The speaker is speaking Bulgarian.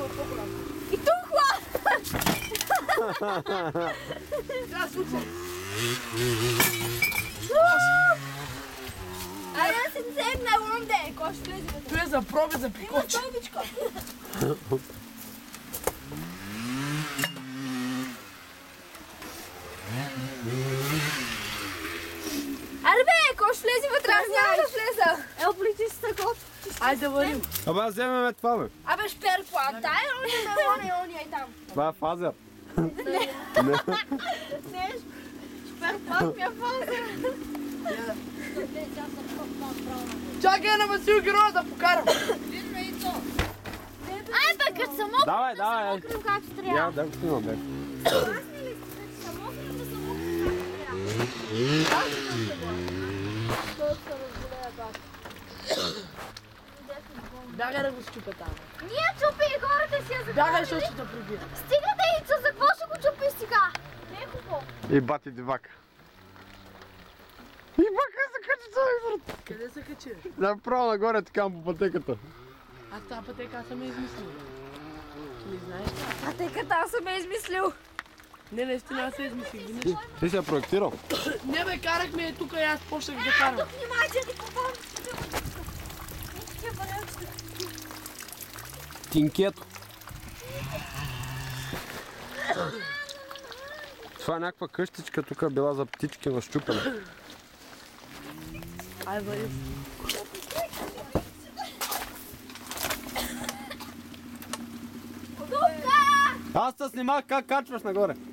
само по-голям. И тухла! Сега супер. Айде да си взем на лунде, кой ще влезе вътре? Той е за проби, за Има пикочи. стойбичка. Аре бе, кой ще влезе вътре? Аз няма да влеза. Ел, полици си тако. Айде да варим. Абе, аз вземем това, бе. Абе, шперпла, дай ония и там. Това е фазер. Не, шперпла, ми е фаза. Чакай на Васил героя да покарам. Ай, бе, като съм мокрим, Давай, да съм давай. мокрим както Я, трябва. да го снимам, бе. Аз не ли като съм мокрим, да съм мокрим както трябва. Бягай да го щупя там. Ние чупи и хората си я Бягай, захванали. защото ще те прибия. Стига да Ицо, за какво ще го чупи сега? Не е хубаво. И бати дивака. И бака се качи цял изрод. Къде се качи? Направо нагоре така по пътеката. Аз тази пътека аз съм я измислил. Не знаеш ли? А тъй като аз съм я измислил. Не, наистина аз се измислих. Виж. Ти си я проектирал? Не бе, карахме е тук и аз почнах да карам. Тук внимайте, ти попълвам. Не, че бъде. Тинкето. Това е някаква къщичка, тук е била за птички на щупена. Ай, вари. Аз те снимах как качваш нагоре.